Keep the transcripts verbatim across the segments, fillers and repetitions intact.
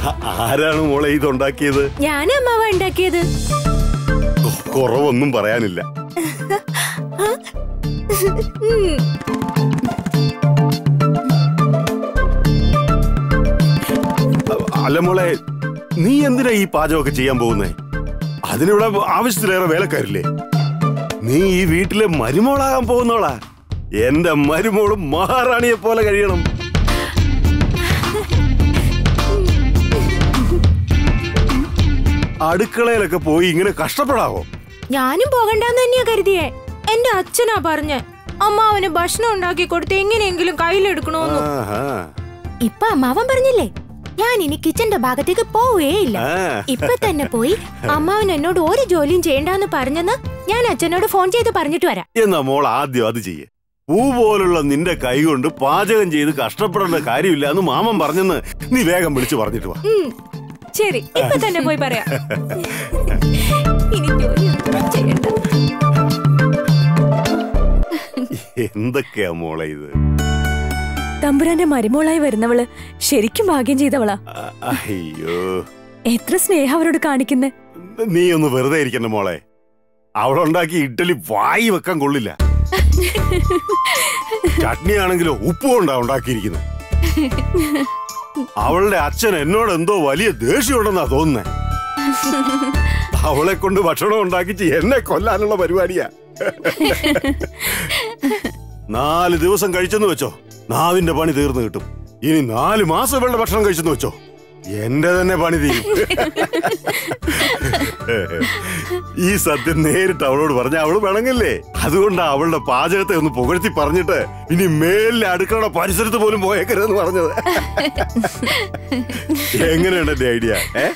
ആരാണ് മോളെ ഇതുണ്ടാക്കിയത്? ഞാൻ അമ്മാവ ഉണ്ടാക്കിയത്. കുറവൊന്നും പറയാനില്ല. അല്ല മോളെ, നീ എന്തിനാ ഈ പാചകമൊക്കെ ചെയ്യാൻ പോകുന്നേ? അതിനിവിടെ ആവശ്യത്തിലേറെ വേലക്കാരില്ലേ? നീ ഈ വീട്ടിലെ മരുമോളാകാൻ പോകുന്നോളാ. എന്റെ മരുമോളും മഹാറാണിയെ പോലെ കഴിയണം. അടുക്കളയിലൊക്കെ പോയി ഇങ്ങനെ കഷ്ടപ്പെടാവോ? ഞാനും പോകണ്ടെന്ന് തന്നെയാ കരുതിയേ. എന്റെ അച്ഛനാ പറഞ്ഞ് അമ്മാവന് ഭക്ഷണം ഉണ്ടാക്കി കൊടുത്ത് എങ്ങനെയെങ്കിലും കയ്യിലെടുക്കണോന്നു. ഇപ്പൊ അമ്മാവൻ പറഞ്ഞില്ലേ, ഞാൻ ഇനി കിച്ചന്റെ ഭാഗത്തേക്ക് പോവുകയില്ല. ഇപ്പൊ തന്നെ പോയി അമ്മാവൻ എന്നോട് ഒരു ജോലിയും ചെയ്യണ്ടെന്ന് പറഞ്ഞെന്ന് ഞാൻ അച്ഛനോട് ഫോൺ ചെയ്ത് പറഞ്ഞിട്ട് വരാം. എന്നാ മോൾ ആദ്യം അത് ചെയ്യേ. പൂ പോലുള്ള നിന്റെ കൈ കൊണ്ട് പാചകം ചെയ്ത് കഷ്ടപ്പെടേണ്ട കാര്യമില്ല എന്ന് മാമൻ പറഞ്ഞെന്ന് നീ വേഗം വിളിച്ചു പറഞ്ഞിട്ട് വാ. ശരി, ഇപ്പൊ തന്നെ പോയി പറയാം. ഇനി ജോലിയൊന്നും ചെയ്യണ്ട. എന്തൊക്കെയാ മോളെ ഇത്? തമ്പുരാന്റെ മരുമോളായി വരുന്നവള് ശരിക്കും ഭാഗ്യം ചെയ്തവളാ. അയ്യോ, എത്ര സ്നേഹം അവരോട് കാണിക്കുന്നേ. നീ ഒന്ന് വെറുതെ ഇരിക്കണ്ട മോളെ. അവളുണ്ടാക്കി ഇഡ്ഡലി വായി വെക്കാൻ കൊള്ളില്ല. ചട്നി ആണെങ്കിലോ ഉപ്പ് കൊണ്ടാ ഉണ്ടാക്കിയിരിക്കുന്നത്. അവളുടെ അച്ഛൻ എന്നോട് എന്തോ വലിയ ദേഷ്യമുണ്ടെന്നാ തോന്നുന്നേ. അവളെ കൊണ്ട് ഭക്ഷണം ഉണ്ടാക്കിച്ച് എന്നെ കൊല്ലാനുള്ള പരിപാടിയാ. നാല് ദിവസം കഴിച്ചെന്ന് വെച്ചോ, നാവിന്റെ പണി തീർന്നു കിട്ടും. ഇനി നാല് മാസം ഇവളുടെ ഭക്ഷണം കഴിച്ചെന്ന് വെച്ചോ, എന്റെ തന്നെ പണി തീരും. ഈ സത്യം നേരിട്ട് അവളോട് പറഞ്ഞ അവള് വേണമെങ്കിലേ. അതുകൊണ്ടാ അവളുടെ പാചകത്തെ ഒന്ന് പുകഴ്ത്തി പറഞ്ഞിട്ട് ഇനി മേലിലെ അടുക്കളയുടെ പരിസരത്ത് പോലും പോയേക്കരുതെന്ന് പറഞ്ഞത്. എങ്ങനെയുണ്ട് എന്റെ ഐഡിയ?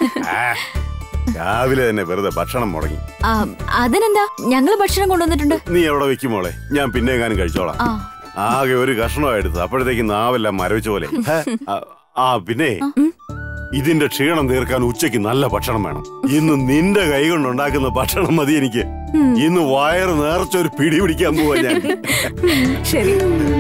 രാവിലെ തന്നെ വെറുതെ ഭക്ഷണം മുടങ്ങി. അതിനെന്താ, ഞങ്ങള് ഭക്ഷണം കൊണ്ടുവന്നിട്ടുണ്ട്. നീ എവിടെ വെക്കും മോളെ? ഞാൻ പിന്നെ എങ്ങാനും കഴിച്ചോളാം. ആകെ ഒരു കഷ്ണം എടുത്ത് അപ്പോഴത്തേക്ക് നാവെല്ലാം മരവിച്ച പോലെ. ആ പിന്നെ ഇതിന്റെ ക്ഷീണം തീർക്കാൻ ഉച്ചയ്ക്ക് നല്ല ഭക്ഷണം വേണം. ഇന്ന് നിന്റെ കൈ കൊണ്ടുണ്ടാക്കുന്ന ഭക്ഷണം മതി എനിക്ക്. ഇന്ന് വയറ് നേർച്ചൊരു പിടി പിടിക്കാൻ പോവാ ഞാൻ. ശരി.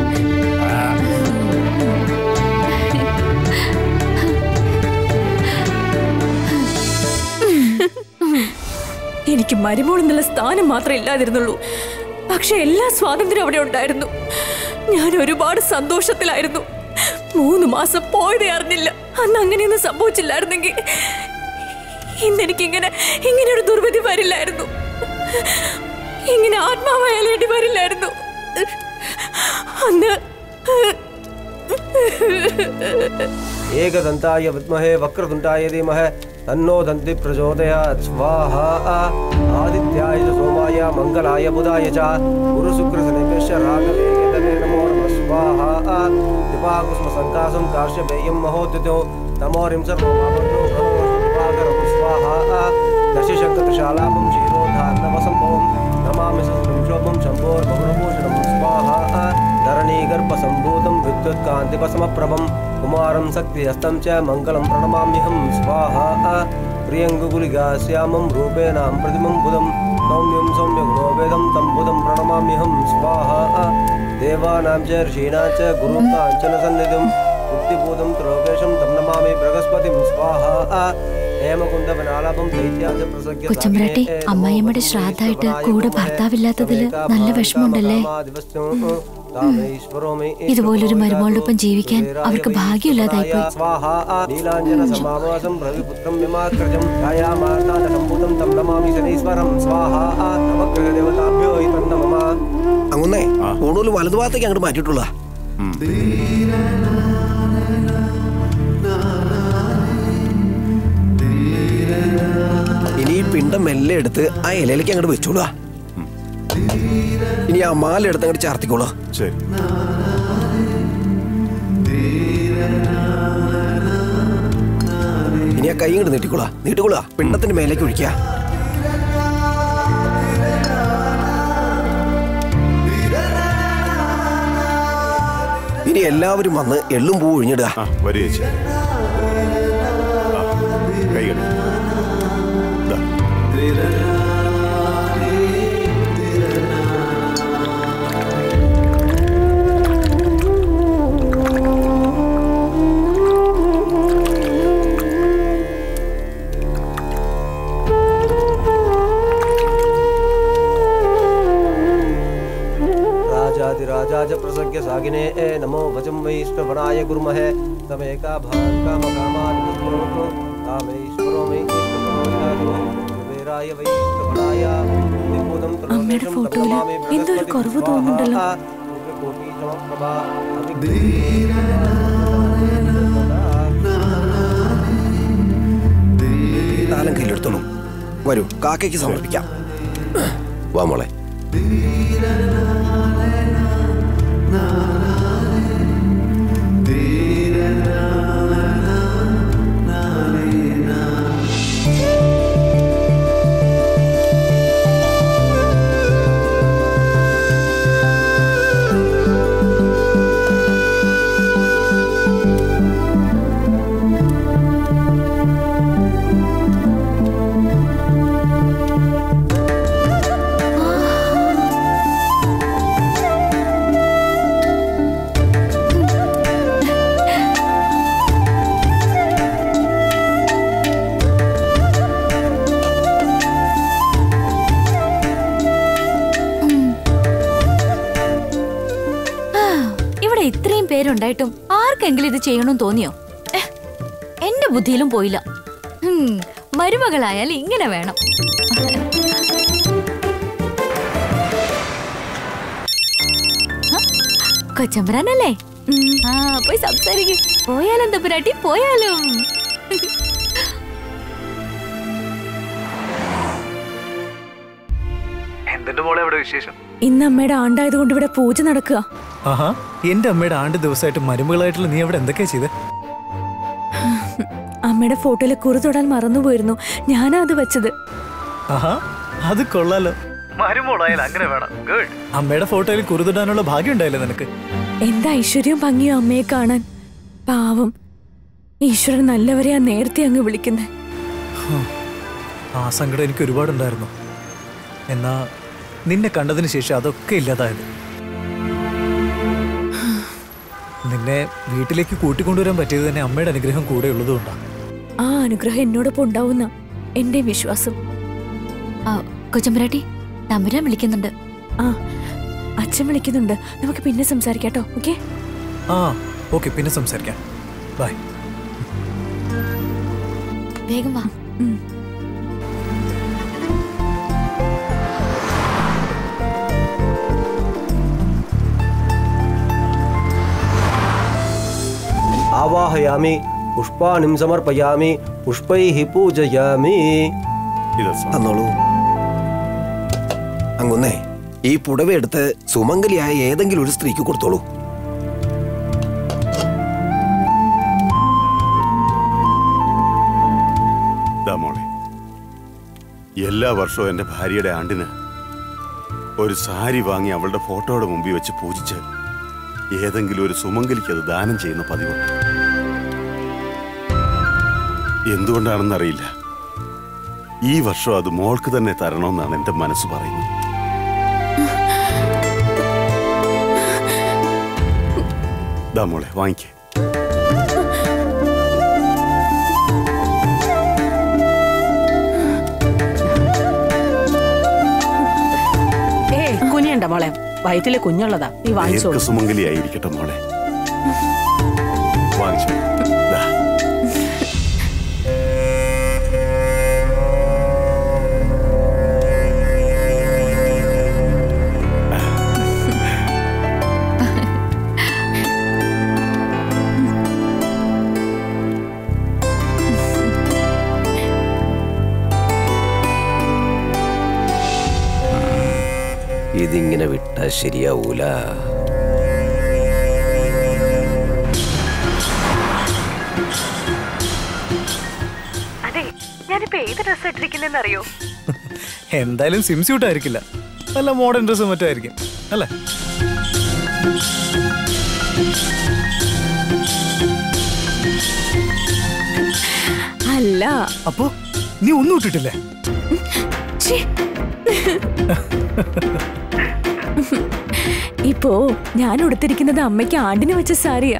എനിക്ക് മരുമോൾ എന്നുള്ള സ്ഥാനം മാത്രമേ ഇല്ലാതിരുന്നുള്ളൂ. പക്ഷെ എല്ലാ സ്വാതന്ത്ര്യം അവിടെ ഉണ്ടായിരുന്നു. ഞാൻ ഒരുപാട് സന്തോഷത്തിലായിരുന്നു. മൂന്ന് മാസം പോയതേ അറിഞ്ഞില്ല. അന്ന് അങ്ങനെയൊന്നും സംഭവിച്ചില്ലായിരുന്നെങ്കിൽ ഇന്നെനിക്കിങ്ങനെ ഇങ്ങനെ ഒരു ദുർവിധി വരില്ലായിരുന്നു. ഇങ്ങനെ ആത്മാവയാലേണ്ടി വരില്ലായിരുന്നു. അന്ന് ഏകദന്തായ വിദ്മഹേ വക്രതുണ്ടായ ധീമഹി തന്നോ ദന്തി പ്രചോദയാത്. സ്വാഹാ. ആദിത്യായ സോമായ മംഗളായ ബുധായ ച ഗുരുശുക്രശനിഭ്യശ്ച രാഘവേന്ദ്രേ നമോ നമഃ. സ്വാഹാ. ദിവാകുസുമ സംകാസം കാർഷ്യപേയം മഹോദ്യുതോ തമോരിം സർവമാമന്ത്രോ ഭഗവദ്ഭാഗരം. സ്വാഹാ. ദശശങ്കത്രശാലാപം ക്ഷീരോധാർണവസംഭവം നമാമി ശോഭം ശംഭോർഭവനഭൂഷണം. സ്വാഹാ. ധരണീഗർഭസംഭൂതം വിദ്യുത്കാന്തിപസമപ്രഭം കുമാരം ശക്തിഹസ്തം ച മംഗളം പ്രണമാമ്യഹം. സ്വാഹാ. പ്രിയങ്കുകുലികാശ്യാമം രൂപേണാം പ്രതിമം ബുധം സൗമ്യം സൗമ്യഗുണോവേദം തം ബുധം പ്രണമാമ്യഹം. സ്വാഹാ. ദേവാനാം ച ഋഷീണാം ച ഗുരും കാഞ്ചന സന്നിധിം ബുദ്ധിഭൂതം ത്രോകേശം തം നമാമി ബൃഹസ്പതിം. സ്വാഹാ. കൊച്ചമ്പ്രാട്ടി, അമ്മായിയമ്മയുടെ ശ്രാദ്ധായിട്ട് കൂടെ ഭർത്താവില്ലാത്തതില് നല്ല വിഷമമുണ്ടല്ലേ? ഇതുപോലൊരു മരുമോളോടൊപ്പം ജീവിക്കാൻ അവർക്ക് ഭാഗ്യമില്ലാതായിപ്പോയി. അങ്ങുന്നേ കൂടുതൽ വലതുഭാഗത്തേക്ക് അങ്ങോട്ട് മാറ്റിയിട്ടുള്ള ഇനി ഈ പിണ്ടം മെല്ലെ എടുത്ത് ആ ഇലയിലേക്ക് അങ്ങോട്ട് വെച്ചോളൂ. ഇനി ആ മാല എടുത്ത് അങ്ങോട്ട് ചാർത്തിക്കോളൂ. ഇനി ആ കൈ ഇങ്ങോട്ട് നീട്ടിക്കോളാ നീട്ടിക്കോളാ പിണ്ടത്തിന്റെ മേലേക്ക് ഒഴിക്കുക. ഇനി എല്ലാവരും വന്ന് എള്ളും പൂ ഒഴിഞ്ഞിടുക. सागिने नमो भजं वैष्णवनाय गुरुमहे तमेका भाकामकामादिपुत्रो कामेश्वरो मे कुबेराय वैष्णवनाय निबोधं അമ്മയുടെ ഫോട്ടോയിൽ എന്തോ ഒരു കുറവ് തോന്നുന്നുണ്ടല്ലോ. താലം കയ്യിലെടുത്തോളൂ. വരൂ, കാക്കയ്ക്ക് സമർപ്പിക്കാം. വാ മോളെ. ഇത്രയും പേരുണ്ടായിട്ടും ആർക്കെങ്കിലും ഇത് ചെയ്യണമെന്ന് തോന്നിയോ? എന്റെ ബുദ്ധിയിലും പോയില്ല. മരുമകളായാൽ ഇങ്ങനെ വേണം. കൊച്ചമ്പരാനല്ലേ? ആ പോയി സംസാരിക്കും. പോയാലും തമ്പുരാട്ടി പോയാലും. ഇന്ന് അമ്മയുടെ ആണ്ടായത് കൊണ്ട് ഇവിടെ പൂജ നടക്കുക. ആഹാ, എന്റെ അമ്മയുടെ ആണ്ട് ദിവസമായിട്ട് മരുമകളായിട്ടുള്ള നീ അവിടെ എന്തൊക്കെയാ ചെയ്ത്? അമ്മയുടെ ഫോട്ടോയിലെ കുറി തൊടാൻ മറന്നുപോയിരുന്നു. ഞാനാ അത് വെച്ചത്. ആഹാ, അത് കൊള്ളാലോ. മരുമോളായാലും അങ്ങനെ വേണം. ഗുഡ്. അമ്മയുടെ ഫോട്ടോയിൽ കുറി തൊടാനുള്ള ഭാഗ്യം ഉണ്ടായില്ലേ നിനക്ക്? എന്താ ഐശ്വര്യവും ഭംഗിയോ അമ്മയെ കാണാൻ. പാവം, ഈശ്വരൻ നല്ലവരെയാ നേരത്തെ അങ്ങ് വിളിക്കുന്നത്. ആ സങ്കടം എനിക്ക് ഒരുപാടുണ്ടായിരുന്നു. എന്നാ നിന്നെ കണ്ടതിന് ശേഷം അതൊക്കെ ഇല്ലാതായത്. നിന്നെ വീട്ടിലേക്ക് കൂട്ടിക്കൊണ്ടുവരാൻ പറ്റിയത് തന്നെ അമ്മയുടെ അനുഗ്രഹം കൂടെ ഉള്ളതുകൊണ്ടാണ്. ആ അനുഗ്രഹം എന്നോടൊപ്പം ഉണ്ടാവുന്ന എന്റെ വിശ്വാസം. കൊച്ചമ്പരാട്ടി തമ്പുരാൻ വിളിക്കുന്നുണ്ട്. ആ അച്ഛൻ വിളിക്കുന്നുണ്ട്. നമുക്ക് പിന്നെ സംസാരിക്കാട്ടോ. ഓക്കെ? ആ ഓക്കെ, പിന്നെ സംസാരിക്കാം. ബൈ. വേഗം വാ. ആവാഹയാമി പുഷ്പാണിം സമർപ്പയാമി പുഷ്പൈഹി പൂജയാമി. തന്നോളൂ. അങ്ങൊന്നേ ഈ പുടവ എടുത്ത് സുമംഗലിയായ ഏതെങ്കിലും ഒരു സ്ത്രീക്ക് കൊടുത്തോളൂ. മോളെ, എല്ലാ വർഷവും എന്റെ ഭാര്യയുടെ ആണ്ടിന് ഒരു സാരി വാങ്ങി അവളുടെ ഫോട്ടോയുടെ മുമ്പിൽ വെച്ച് പൂജിച്ച് ഏതെങ്കിലും ഒരു സുമംഗലിക്ക് അത് ദാനം ചെയ്യുന്ന പതിവുണ്ട്. എന്തുകൊണ്ടാണെന്നറിയില്ല, ഈ വർഷം അത് മോൾക്ക് തന്നെ തരണമെന്നാണ് എന്റെ മനസ്സ് പറയുന്നത്. ദാ മോളെ, വാങ്ങിക്കേ. കുഞ്ഞുണ്ട മോളെ, വയറ്റിലെ കുഞ്ഞുള്ളതാ. നീ വാങ്ങിച്ചോ. സുമംഗലിയായിരിക്കട്ടെ മോളെ. വാങ്ങിച്ചോ. ഇതിങ്ങനെ വിട്ടാ ശരിയാവൂല. അതെ, ഞാനിപ്പോ ഏത് ഡ്രസ് ഇട്ടിരിക്കുന്നെന്ന് അറിയോ? എന്തായാലും സ്വിം സ്യൂട്ട് ആയിരിക്കില്ല, നല്ല മോഡേൺ ഡ്രസ് മറ്റായിരിക്കും അല്ലേ? അല്ല. അപ്പോ നീ ഒന്നും ഇട്ടിട്ടില്ലേ? ഇപ്പോ ഞാൻ ഉടുത്തിരിക്കുന്നത് അമ്മയ്ക്ക് ആണ്ടിന് വെച്ച സാരിയാ.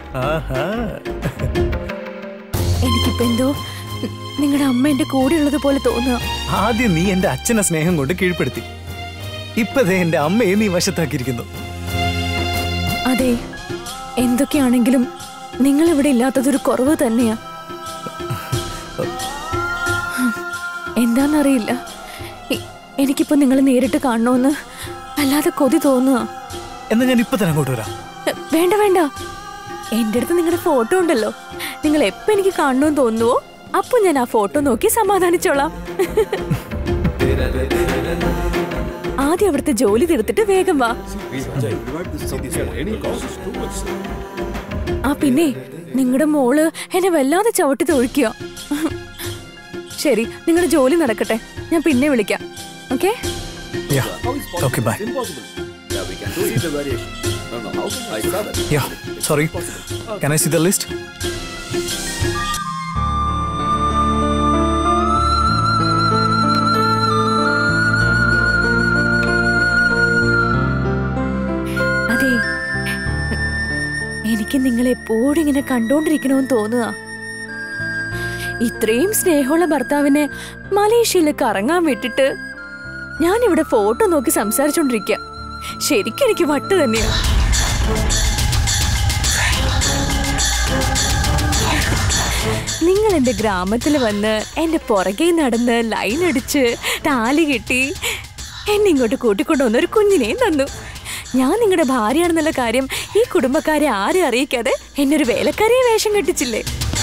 എനിക്കിപ്പോ എന്തോ നിങ്ങളുടെ അമ്മ എന്റെ കൂടെ ഉള്ളത് പോലെ തോന്നുക. ആദ്യം നീ എന്റെ അച്ഛനെ സ്നേഹം കൊണ്ട് കീഴ്പ്പെടുത്തി, ഇപ്പതേ എന്റെ അമ്മയെ നീ വശത്താക്കിയിരിക്കുന്നു. അതെ, എന്തൊക്കെയാണെങ്കിലും നിങ്ങൾ ഇവിടെ ഇല്ലാത്തതൊരു കുറവ് തന്നെയാ. എന്താന്നറിയില്ല, എനിക്കിപ്പോ നിങ്ങളെ നേരിട്ട് കാണണമെന്ന് അല്ലാതെ കൊതി തോന്നുക. എന്നാ ഞാൻ ഇപ്പൊ തന്നെ അങ്ങോട്ട് വരാം. വേണ്ട വേണ്ട, എന്റെ അടുത്ത് നിങ്ങളുടെ ഫോട്ടോ ഉണ്ടല്ലോ. നിങ്ങൾ എപ്പോ എനിക്ക് കാണണമെന്ന് തോന്നുവോ അപ്പൊ ഞാൻ ആ ഫോട്ടോ നോക്കി സമാധാനിച്ചോളാം. ആദ്യം അവിടുത്തെ ജോലി തീർത്തിട്ട് വേഗം വാ. ആ പിന്നെ നിങ്ങളുടെ മോള് എന്നെ വല്ലാതെ ചവിട്ടി തൊഴിക്കുക. ശരി, നിങ്ങളുടെ ജോലി നടക്കട്ടെ, ഞാൻ പിന്നെ വിളിക്കാം. Okay? Okay, bye. Yeah, sorry. Can I see the list? അതെ, എനിക്ക് നിങ്ങളെ എപ്പോഴും ഇങ്ങനെ കണ്ടോണ്ടിരിക്കണമെന്ന് തോന്നുക. ഇത്രയും സ്നേഹമുള്ള ഭർത്താവിനെ മലേഷ്യയിൽ കറങ്ങാൻ വിട്ടിട്ട് ഞാനിവിടെ ഫോട്ടോ നോക്കി സംസാരിച്ചോണ്ടിരിക്കുക. ശരിക്കും എനിക്ക് വട്ട് തന്നെയാ. നിങ്ങൾ എന്റെ ഗ്രാമത്തിൽ വന്ന് എന്റെ പുറകെ നടന്ന് ലൈൻ അടിച്ച് താലി കെട്ടി എന്നെ ഇങ്ങോട്ട് കൂട്ടിക്കൊണ്ടുവന്ന ഒരു കുഞ്ഞിനെയും തന്നു. ഞാൻ നിങ്ങളുടെ ഭാര്യയാണെന്നുള്ള കാര്യം ഈ കുടുംബക്കാരെ ആരും അറിയിക്കാതെ എന്നെ ഒരു വേലക്കാരിയെ വേഷം കെട്ടിച്ചില്ലേ?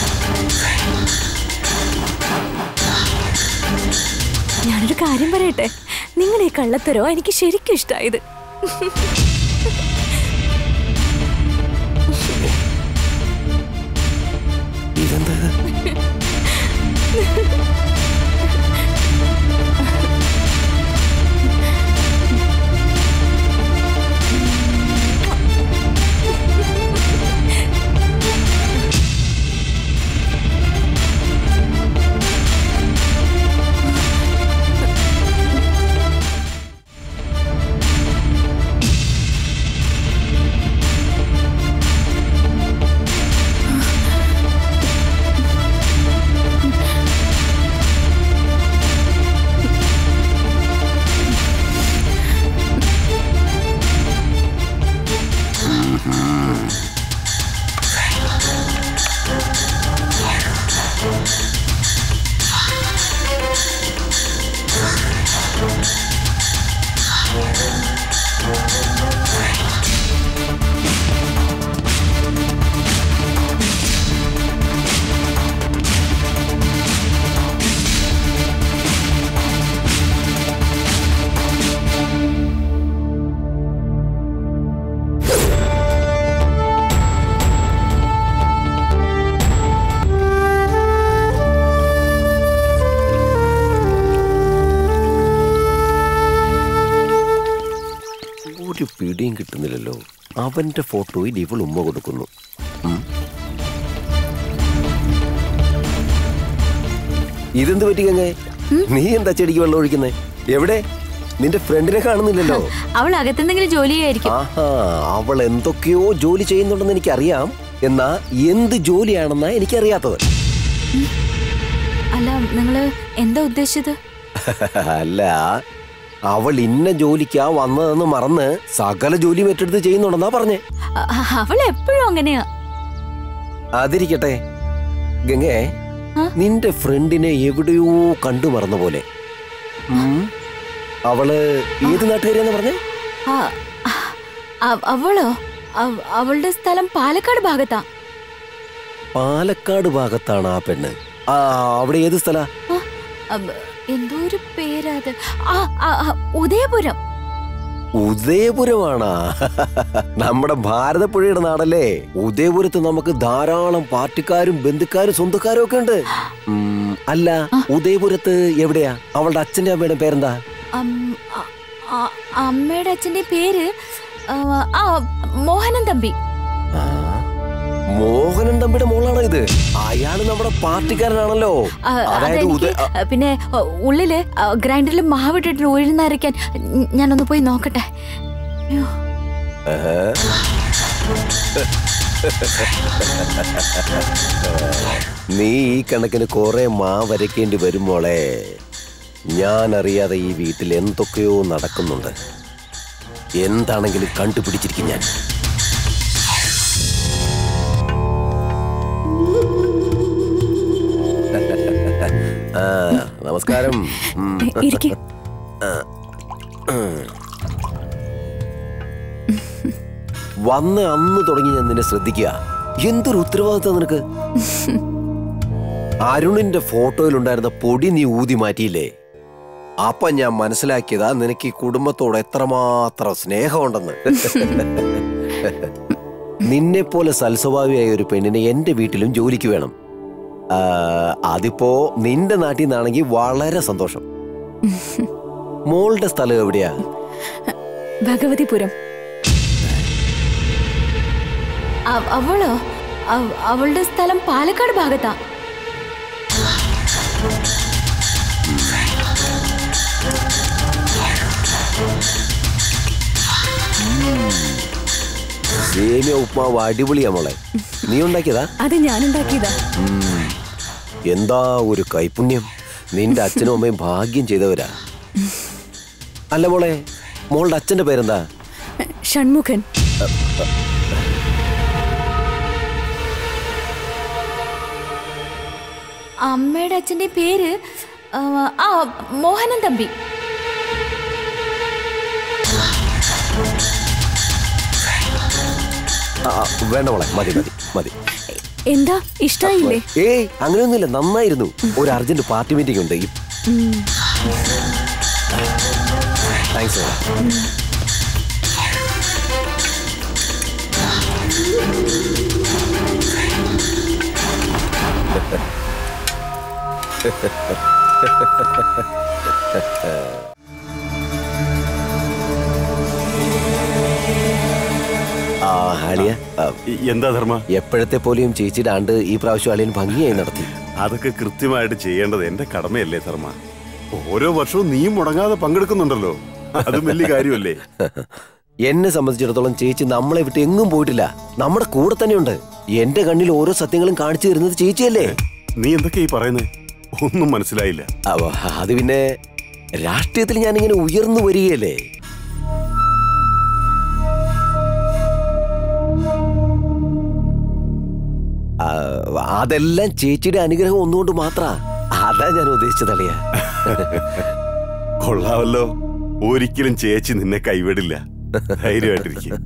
ഞാനൊരു കാര്യം പറയട്ടെ, നിങ്ങളുടെ ഈ കള്ളത്തരോ എനിക്ക് ശരിക്കും ഇഷ്ടായത്. ഒരു പിടിയും കിട്ടുന്നില്ലല്ലോ. അവന്റെ ഫോട്ടോയിൽ ഇവൾ ഉമ്മ കൊടുക്കുന്നു. ഇതെന്ത് പറ്റിക്കങ്ങേ? നീ എന്താ ചെടിക്ക് വെള്ളം ഒഴിക്കുന്നേ? എവിടെ? നിന്റെ ഫ്രണ്ടിനെ കാണുന്നില്ലല്ലോ. അവൾ അകത്തെന്തെങ്കിലും ജോലി ആയിരിക്കും. ആഹാ, അവൾ എന്തൊക്കെയോ ജോലി ചെയ്യുന്നുണ്ടെന്ന് എനിക്കറിയാം. എന്നാ എന്ത് ജോലിയാണെന്നാ എനിക്കറിയാത്തത്. അല്ല, നിങ്ങള് എന്താ ഉദ്ദേശിച്ചത്? അല്ല, അവൾ ഇന്ന ജോലിക്കാ വന്നതെന്ന് മറന്ന് സകല ജോലിയും ഏറ്റെടുത്ത് ചെയ്യുന്നുണ്ടെന്നാ പറഞ്ഞേ. അവൾ എപ്പോഴും അങ്ങനെയാ. അതിരിക്കട്ടെ ഗംഗേ, നിന്റെ ഫ്രണ്ടിനെ എവിടെയോ കണ്ടു മറന്ന പോലെ. അവള് ഏത് നാട്ടുകാരിയാന്ന് പറഞ്ഞേ? അവളോ? അവളുടെ സ്ഥലം പാലക്കാട് ഭാഗത്താ. പാലക്കാട് ഭാഗത്താണ് ആ പെണ്ണ്. ആ, അവിടെ ഏത് സ്ഥല? എന്തോ ഒരു പേരാത്. ഉദയപുരം. ഉദയപുരമാണാ? നമ്മുടെ ഭാരതപ്പുഴയുടെ നാടല്ലേ. ഉദയപുരത്ത് നമുക്ക് ധാരാളം പാർട്ടിക്കാരും ബന്ധുക്കാരും സ്വന്തക്കാരും ഒക്കെ ഉണ്ട്. അല്ല, ഉദയപുരത്ത് എവിടെയാ? അവളുടെ അച്ഛന്റെ അമ്മയുടെ പേരെന്താ? അമ്മയുടെ അച്ഛന്റെ പേര് മോഹനൻ തമ്പി. മോഹനൻ തമ്പിയുടെ മോളാണോ ഇത്? അയാള് നമ്മുടെ പാർട്ടിക്കാരനാണല്ലോ. പിന്നെ ഉള്ളില് ഗ്രൈൻഡറിൽ മാവിട്ടിട്ട് ഉഴുന്നരയ്ക്കാൻ ഞാനൊന്ന് പോയി നോക്കട്ടെ. നീ ഈ കണക്കിന് കുറെ മാവരയ്ക്കേണ്ടി വരുമ്പോളെ, ഞാൻ അറിയാതെ ഈ വീട്ടിൽ എന്തൊക്കെയോ നടക്കുന്നുണ്ട്. എന്താണെങ്കിലും കണ്ടുപിടിച്ചിരിക്കും ഞാൻ. നമസ്കാരം. ഇരിക്ക്. വന്ന് അന്ന് തുടങ്ങി ഞാൻ നിന്നെ ശ്രദ്ധിക്കുക. എന്തൊരു ഉത്തരവാദിത്തം നിനക്ക്. അരുണിന്റെ ഫോട്ടോയിലുണ്ടായിരുന്ന പൊടി നീ ഊതി മാറ്റിയില്ലേ? അപ്പൊ ഞാൻ മനസ്സിലാക്കിയതാ നിനക്ക് ഈ കുടുംബത്തോട് എത്രമാത്രം സ്നേഹമുണ്ടെന്ന്. നിന്നെ പോലെ സൽസ്വഭാവിയായ ഒരു പെണ്ണിനെ എന്റെ വീട്ടിലും ജോലിക്ക് വേണം. അതിപ്പോ നിന്റെ നാട്ടിൽ നിന്നാണെങ്കിൽ വളരെ സന്തോഷം. മോളുടെ സ്ഥലം എവിടെയാ? ഭഗവതിപുരം. അവളോ? അവളുടെ സ്ഥലം പാലക്കാട് ഭാഗത്താ. സേമിയ ഉപ്മാവ് അടിപൊളിയാ മോളെ. നീ ഉണ്ടാക്കിയതാ? അത് ഞാൻ ഉണ്ടാക്കിയതാ. എന്താ ഒരു കൈപുണ്യം. നിന്റെ അച്ഛനും അമ്മയും ഭാഗ്യം ചെയ്തവരാ. അല്ല മോളെ, മോളുടെ അച്ഛന്റെ പേരെന്താ? ഷൺമുഖൻ. അമ്മയുടെ അച്ഛന്റെ പേര് ആ മോഹനൻ തമ്പി. വേണ്ട മോളെ, മതി മതി മതി. എന്താ ഇഷ്ടായില്ലേ? ഏയ് അങ്ങനെയൊന്നുമില്ല, നന്നായിരുന്നു. ഒരു അർജന്റ് പാർട്ടി മീറ്റിംഗ് ഉണ്ട്. താങ്ക്സ്. എന്താ ധർമ്മ? എപ്പോഴത്തെ പോലെയും ചേച്ചിയുടെ ആണ്ട് ഈ പ്രാവശ്യം അളിയൻ ഭംഗിയായി നടത്തി. അതൊക്കെ കൃത്യമായിട്ട് ചെയ്യേണ്ടത് എന്റെ കടമയല്ലേ ധർമ്മ? ഓരോ വർഷവും നീയും മുടങ്ങാതെ പങ്കെടുക്കുന്നുണ്ടല്ലോ, അത് വലിയ കാര്യമല്ലേ? എന്നെ സംബന്ധിച്ചിടത്തോളം ചേച്ചി നമ്മളെ വിട്ട് എങ്ങും പോയിട്ടില്ല, നമ്മുടെ കൂടെ തന്നെയുണ്ട്. എന്റെ കണ്ണിൽ ഓരോ സത്യങ്ങളും കാണിച്ചു തരുന്നത് ചേച്ചിയല്ലേ? നീ എന്തൊക്കെയാ ഈ പറയുന്നേ? ഒന്നും മനസ്സിലായില്ല. അത് പിന്നെ രാഷ്ട്രീയത്തിൽ ഞാനിങ്ങനെ ഉയർന്നു വരികയല്ലേ. അതെല്ലാം ചേച്ചിയുടെ അനുഗ്രഹം ഒന്നുകൊണ്ട് മാത്ര. അതാ ഞാൻ ഉദ്ദേശിച്ചതളിയ. കൊള്ളാവല്ലോ, ഒരിക്കലും ചേച്ചി നിന്നെ കൈവിടില്ല. ധൈര്യമായിട്ടിരിക്കും.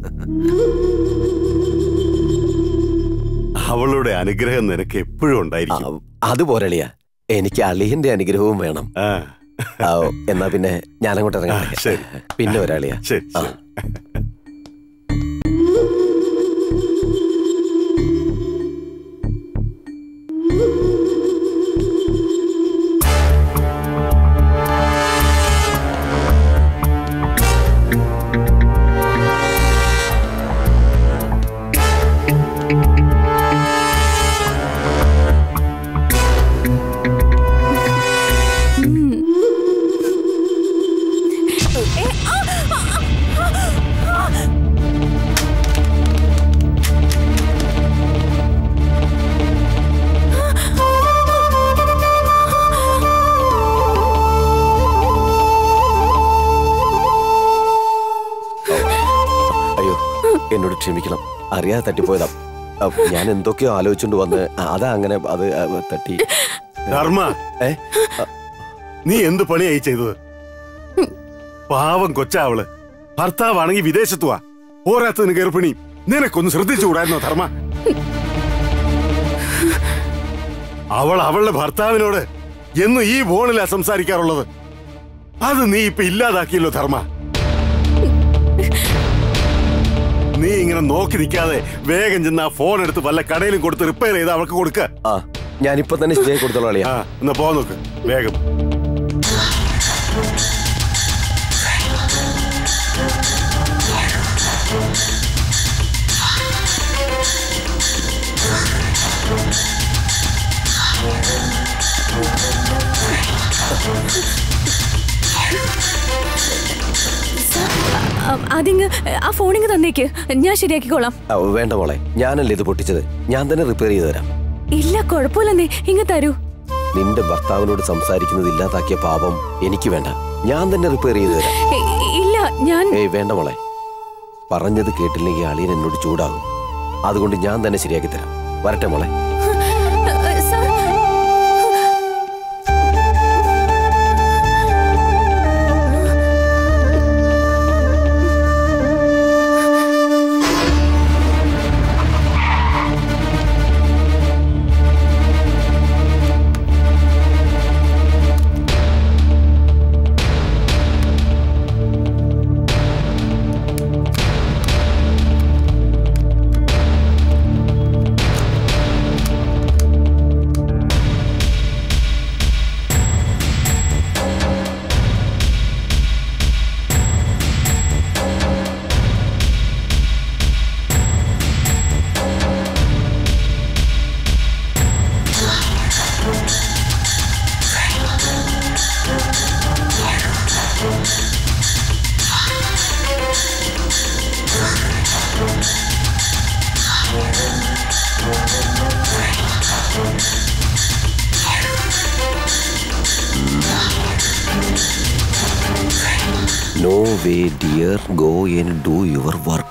അവളുടെ അനുഗ്രഹം നിനക്ക് എപ്പോഴും ഉണ്ടായിരിക്കും. അതുപോരളിയ, എനിക്ക് അളിയന്റെ അനുഗ്രഹവും വേണം. എന്നാ പിന്നെ ഞാനങ്ങോട്ട് ഇറങ്ങാം. ശരി, പിന്നെ ഒരാളിയാ. ശരി. എന്നോട് ക്ഷമിക്കണം, അറിയാതെ തട്ടിപ്പോയതാ. ഞാൻ എന്തൊക്കെയോ ആലോചിച്ചോണ്ട് വന്ന് അതാ അങ്ങനെ അത് തട്ടി. ധർമ്മ, നീ എന്ത് പണിയായി ചെയ്തത്? പാവം കൊച്ചാവള്, ഭർത്താവാണെങ്കിൽ വിദേശത്തുവാ, പോരാത്തതിന് ഗർഭിണി. നിനക്കൊന്ന് ശ്രദ്ധിച്ചുകൂടായിരുന്നോ ധർമ്മ? അവൾ അവളുടെ ഭർത്താവിനോട് എന്നും ഈ ഫോണിലാ സംസാരിക്കാറുള്ളത്. അത് നീ ഇപ്പൊ ഇല്ലാതാക്കിയല്ലോ ധർമ്മ. നീ ഇങ്ങനെ നോക്കി നിൽക്കാതെ വേഗം ചെന്ന് ആ ഫോൺ എടുത്ത് വല്ല കടയിലും കൊടുത്ത് റിപ്പയർ ചെയ്ത് അവൾക്ക് കൊടുക്ക. ആ, ഞാനിപ്പോ തന്നെ ശരിയായി കൊടുത്തോളാം. എന്നാ പോ നോക്ക് വേഗം. അതിങ്ങ് ആ ഫോണിങ് തന്നേക്ക്, ഞാൻ ശരിയാക്കിക്കോളാം. വേണ്ട മോളെ, ഞാനല്ലേ ഇത് പൊട്ടിച്ചത്, ഞാൻ തന്നെ റിപ്പയർ ചെയ്ത് തരാം. ഇല്ല കുഴപ്പമില്ലെന്നേ, ഇങ്ങ് തരൂ. നിന്റെ ഭർത്താവിനോട് സംസാരിക്കുന്നത് ഇല്ലാതാക്കിയ പാപം എനിക്ക് വേണ്ട, ഞാൻ തന്നെ റിപ്പയർ ചെയ്ത് തരാം. ഇല്ല ഞാൻ. ഏയ് വേണ്ട മോളെ, പറഞ്ഞത് കേട്ടില്ലെങ്കിൽ അളിയൻ എന്നോട് ചൂടാകും. അതുകൊണ്ട് ഞാൻ തന്നെ ശരിയാക്കി തരാം. വരട്ടെ മോളെ. away, dear. Go and do your work.